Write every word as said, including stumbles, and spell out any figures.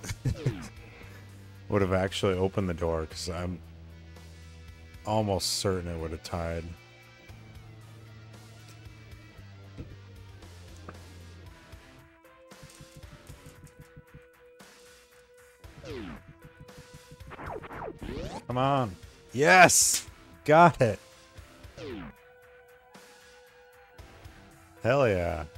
would have actually opened the door, because I'm almost certain it would have tied. Come on. Yes! Got it. Hell yeah.